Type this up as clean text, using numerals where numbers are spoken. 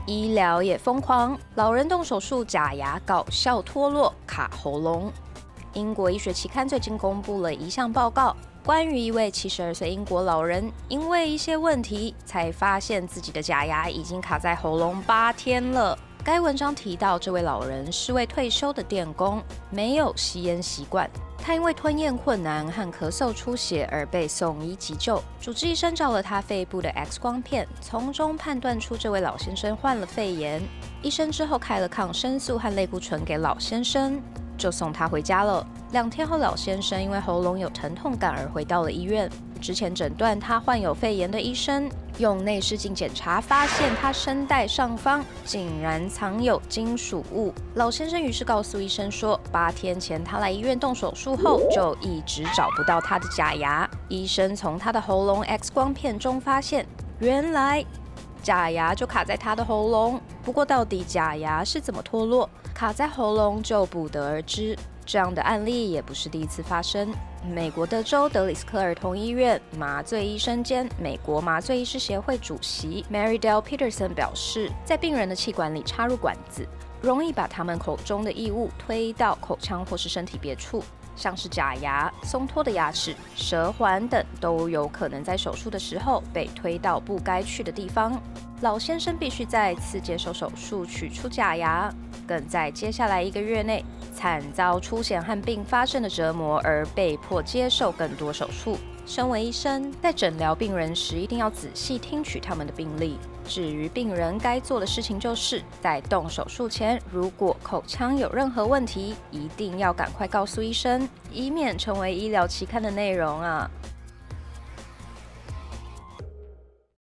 医疗也疯狂，老人动手术假牙搞笑脱落，卡喉咙。英国医学期刊最近公布了一项报告，关于一位72岁英国老人，因为一些问题，才发现自己的假牙已经卡在喉咙8天了。该文章提到，这位老人是位退休的电工，没有吸烟习惯。他因为吞咽困难和咳嗽出血而被送医急救。主治医生照了他肺部的 X 光片，从中判断出这位老先生患了肺炎。医生之后开了抗生素和类固醇给老先生，就送他回家了。2天后，老先生因为喉咙有疼痛感而回到了医院。之前诊断他患有肺炎的医生用内视镜检查，发现他声带上方竟然藏有金属物。老先生于是告诉医生说，8天前他来医院动手术后，就一直找不到他的假牙。医生从他的喉咙 X 光片中发现，原来假牙就卡在他的喉咙。不过到底假牙是怎么脱落，卡在喉咙就不得而知。这样的案例也不是第一次发生。美国德州德里斯科儿童医院麻醉医生兼美国麻醉医师协会主席 Mary Dale Peterson 表示，在病人的气管里插入管子，容易把他们口中的异物推到口腔或是身体别处，像是假牙、松脱的牙齿、舌环等，都有可能在手术的时候被推到不该去的地方。老先生必须再次接受手术取出假牙，更在接下来1个月内惨遭出血和并发症的折磨，而被迫接受更多手术。身为医生，在诊疗病人时一定要仔细听取他们的病历。至于病人该做的事情，就是在动手术前，如果口腔有任何问题，一定要赶快告诉医生，以免成为医疗期刊的内容啊。